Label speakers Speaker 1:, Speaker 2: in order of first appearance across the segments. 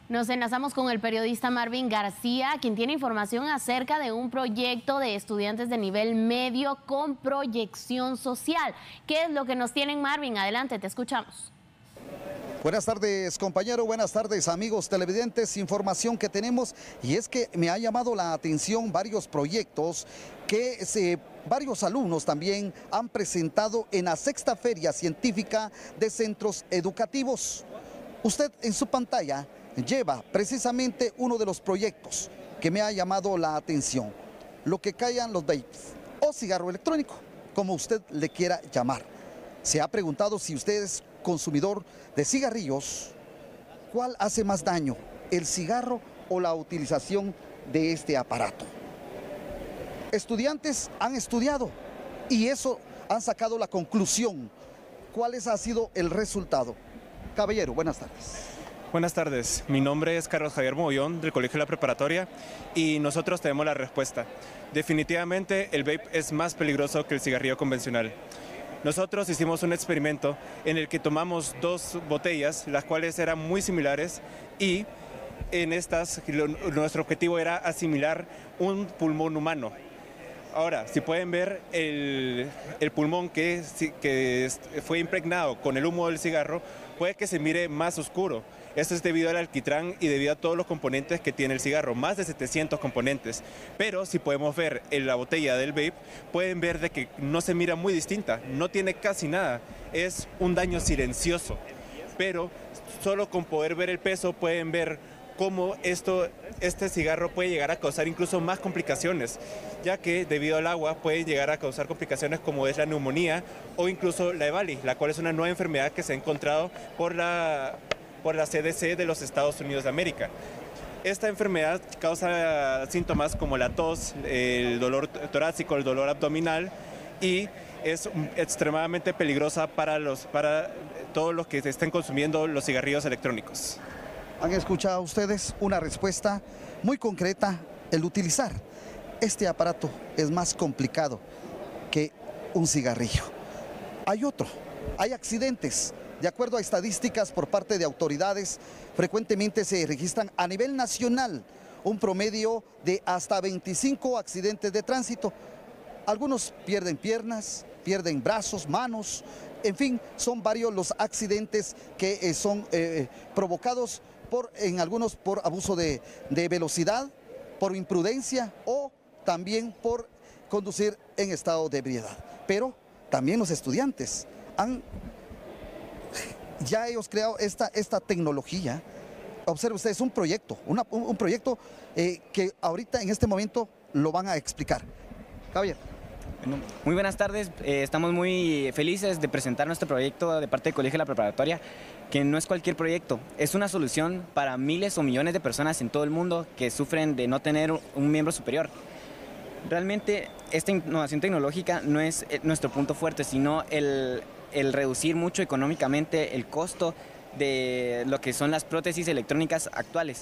Speaker 1: Nos enlazamos con el periodista Marvin García, quien tiene información acerca de un proyecto de estudiantes de nivel medio con proyección social. ¿Qué es lo que nos tienen, Marvin? Adelante, te escuchamos.
Speaker 2: Buenas tardes, compañero, buenas tardes, amigos televidentes. Información que tenemos, y es que me ha llamado la atención varios proyectos que varios alumnos también han presentado en la sexta Feria Científica de Centros Educativos. Usted en su pantalla lleva precisamente uno de los proyectos que me ha llamado la atención: lo que callan los vapes o cigarro electrónico, como usted le quiera llamar. Se ha preguntado, si usted es consumidor de cigarrillos, ¿cuál hace más daño, el cigarro o la utilización de este aparato? Estudiantes han estudiado y eso han sacado la conclusión. ¿Cuál ha sido el resultado? Caballero, buenas tardes.
Speaker 3: Buenas tardes, mi nombre es Carlos Javier Mogollón, del Colegio de la Preparatoria, y nosotros tenemos la respuesta. Definitivamente el vape es más peligroso que el cigarrillo convencional. Nosotros hicimos un experimento en el que tomamos dos botellas, las cuales eran muy similares, y en estas nuestro objetivo era asimilar un pulmón humano. Ahora, si pueden ver el pulmón que fue impregnado con el humo del cigarro, puede que se mire más oscuro. Esto es debido al alquitrán y debido a todos los componentes que tiene el cigarro, más de 700 componentes. Pero si podemos ver en la botella del vape, pueden ver de que no se mira muy distinta, no tiene casi nada, es un daño silencioso. Pero solo con poder ver el peso pueden ver cómo este cigarro puede llegar a causar incluso más complicaciones, ya que debido al agua puede llegar a causar complicaciones como es la neumonía o incluso la EVALI, la cual es una nueva enfermedad que se ha encontrado por la CDC de los Estados Unidos de América. Esta enfermedad causa síntomas como la tos, el dolor torácico, el dolor abdominal, y es extremadamente peligrosa para todos los que estén consumiendo los cigarrillos electrónicos.
Speaker 2: ¿Han escuchado ustedes una respuesta muy concreta? El utilizar este aparato es más complicado que un cigarrillo. Hay accidentes. De acuerdo a estadísticas por parte de autoridades, frecuentemente se registran a nivel nacional un promedio de hasta 25 accidentes de tránsito. Algunos pierden piernas, pierden brazos, manos, en fin, son varios los accidentes que son provocados en algunos por abuso de velocidad, por imprudencia o también por conducir en estado de ebriedad. Pero también los estudiantes ya ellos creado esta tecnología. Observe usted, es un proyecto, un proyecto que ahorita en este momento lo van a explicar. Javier.
Speaker 4: Bueno, muy buenas tardes, estamos muy felices de presentar nuestro proyecto de parte del Colegio de la Preparatoria, que no es cualquier proyecto, es una solución para miles o millones de personas en todo el mundo que sufren de no tener un miembro superior. Realmente esta innovación tecnológica no es nuestro punto fuerte, sino el reducir mucho económicamente el costo de lo que son las prótesis electrónicas actuales.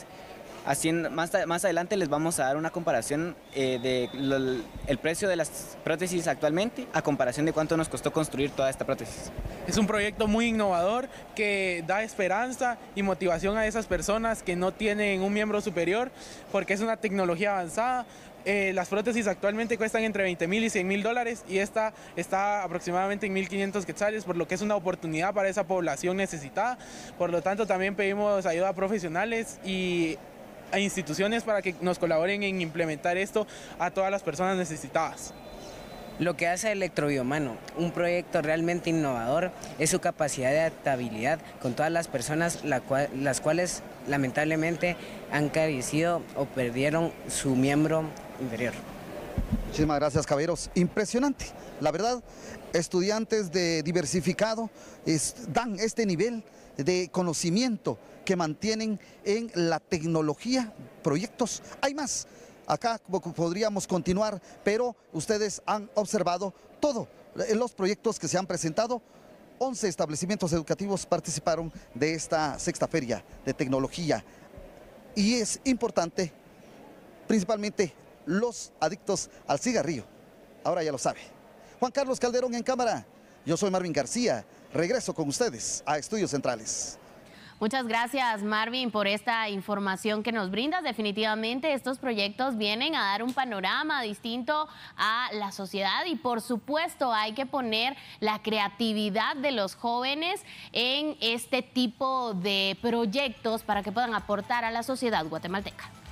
Speaker 4: Más adelante les vamos a dar una comparación del precio de las prótesis actualmente a comparación de cuánto nos costó construir toda esta prótesis.
Speaker 5: Es un proyecto muy innovador que da esperanza y motivación a esas personas que no tienen un miembro superior, porque es una tecnología avanzada. Las prótesis actualmente cuestan entre 20,000 y 100,000 dólares y esta está aproximadamente en 1,500 quetzales, por lo que es una oportunidad para esa población necesitada. Por lo tanto, también pedimos ayuda a profesionales y a instituciones para que nos colaboren en implementar esto a todas las personas necesitadas.
Speaker 6: Lo que hace Electrobiomano, un proyecto realmente innovador, es su capacidad de adaptabilidad con todas las personas las cuales lamentablemente han carecido o perdieron su miembro inferior.
Speaker 2: Muchísimas gracias, caballeros. Impresionante. La verdad, estudiantes de diversificado dan este nivel de conocimiento que mantienen en la tecnología, proyectos. Hay más. Acá podríamos continuar, pero ustedes han observado todos los proyectos que se han presentado. 11 establecimientos educativos participaron de esta sexta feria de tecnología. Y es importante, principalmente los adictos al cigarrillo. Ahora ya lo sabe. Juan Carlos Calderón en cámara. Yo soy Marvin García. Regreso con ustedes a Estudios Centrales.
Speaker 1: Muchas gracias, Marvin, por esta información que nos brindas. Definitivamente estos proyectos vienen a dar un panorama distinto a la sociedad y, por supuesto, hay que poner la creatividad de los jóvenes en este tipo de proyectos para que puedan aportar a la sociedad guatemalteca.